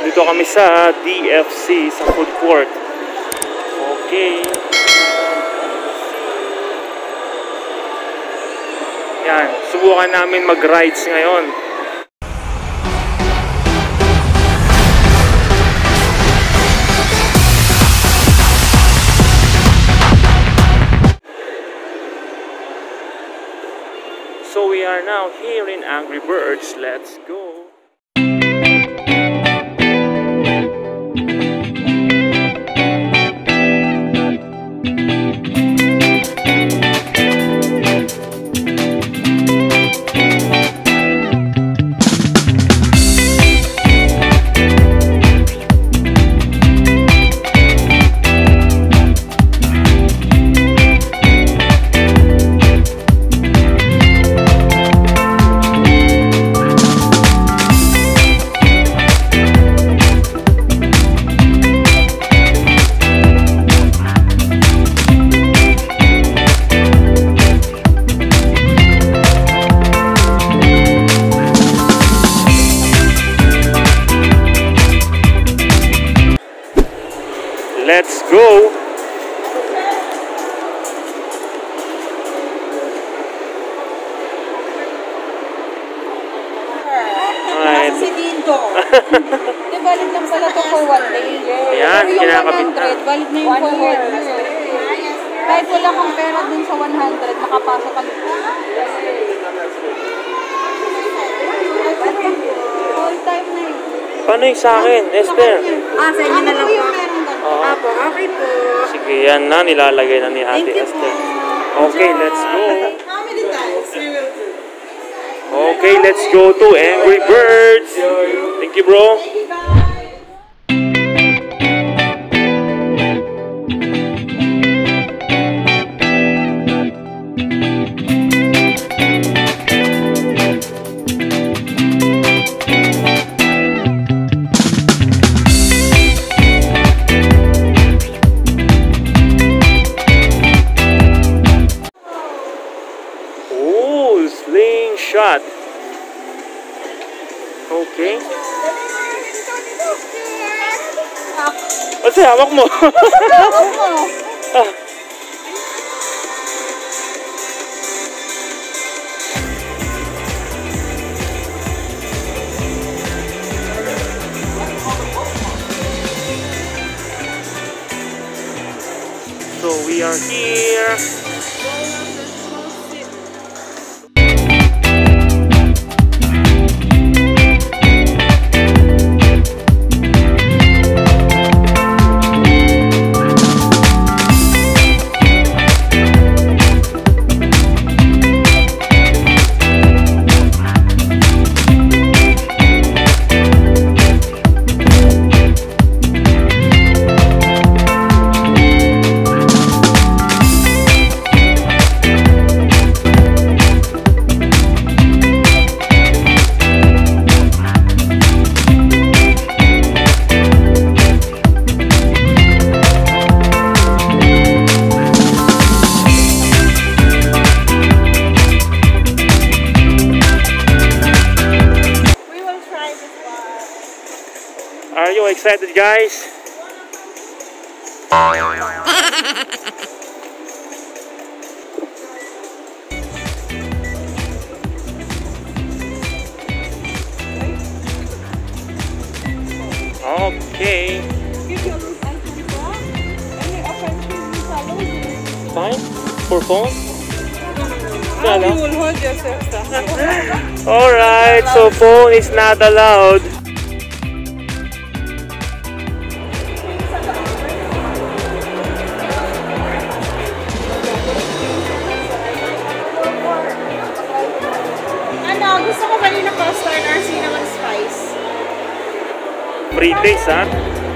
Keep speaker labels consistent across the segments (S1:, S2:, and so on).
S1: Nandito kami sa DFC, sa food court. Okay. Yan, subukan namin mag-rides ngayon. So we are now here in Angry Birds. Let's go. Let's go!
S2: Nasa si Dindo. Di valid lang pala ito for 1 day.
S1: Ayan, kinakabit na.
S2: Valid na yung for 1 year. Kahit wala kang pera dun sa 100, makapasok ka. All time na yun.
S1: Paano yung sa akin, Esther?
S2: Sa inyo na lang po. Apo, okay po.
S1: Sige, yan na. Nilalagay na ni Ate Esther. Okay, let's go.
S2: How many times we will do?
S1: Okay, let's go to Angry Birds. Thank you, bro.
S2: Thank you, guys.
S1: Slingshot. Okay. What's it? Hawak mo. So we are here. Are you excited, guys? Okay. Fine? For phone?
S2: You will hold yourself.
S1: Alright, so phone is not allowed.
S2: Gusto ko kanina pasta or cinnamon spice.
S1: Free taste, ha?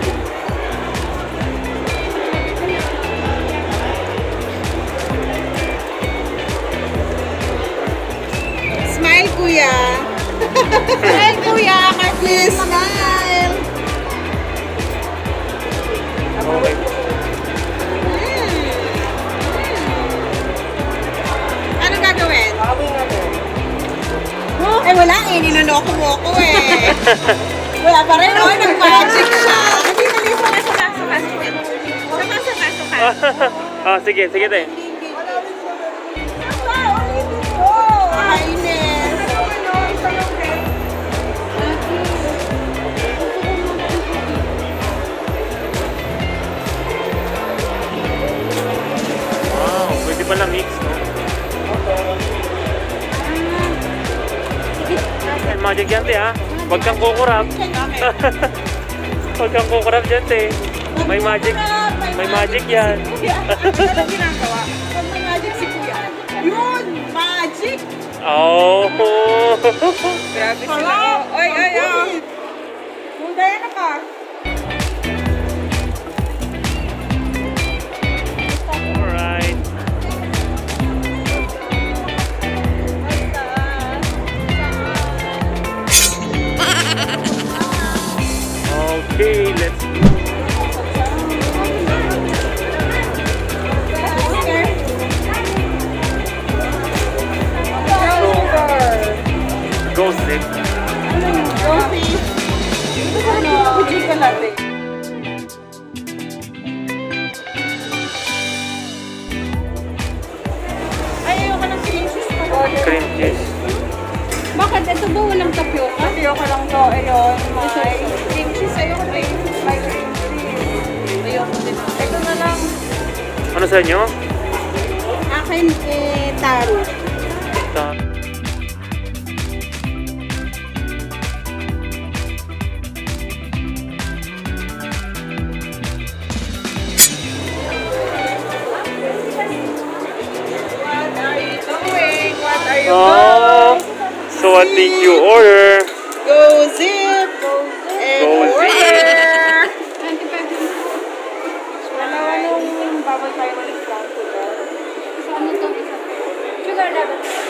S2: Smile, kuya. Smile, kuya. Please smile.
S1: Okay.
S2: Anong gagawin? Ay, wala eh. Niloloko mo ako eh. Wala pa rin, oh, nag-magic siya.
S3: Dali, suka.
S1: Sige, sige tayo.
S2: Kainis.
S1: Wow, pwede pala mix, no? Ay, magic yan, te, ha? Huwag kang kukurap. Huwag kang kukurap dyan, te. May magic. May magic yan.
S3: Ano ginagawa?
S2: Pag may magic si Kuya. Yun! Magic!
S1: Oh!
S3: Grabe sila. Oy.
S2: Yung Diana ka.
S1: Alright. Okay, let's go. Go, Sip.
S2: Coffee. Ano? Chica latte. Ay, ayoko ng cream cheese.
S1: Cream cheese.
S2: Bakit? Ito ba walang tapioca? Tapioca lang to. Ayun. May cream cheese. Ayoko na yung may cream cheese. Ayoko din. Ito na lang.
S1: Ano sa inyo?
S2: Akin, taro.
S3: What are you
S1: Oh, so what did you order?
S3: Go zip! And
S1: Go
S3: order!
S2: 25
S3: Dalawa nung bubble fiber is lang.
S2: So, ano to? Sugar level.